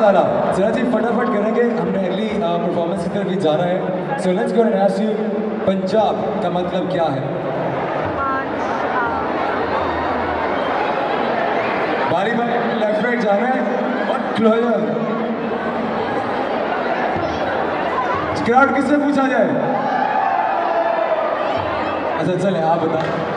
वाला। जरा जी फटाफट करेंगे, हमने अगली परफॉर्मेंस की तरफ भी जाना है। So let's go and ask you, Punjab का मतलब क्या है? बारी बारी लेफ्ट राइट जाना है और क्लोजर। क्राउड किससे पूछा जाए? अच्छा चले आप बताएं।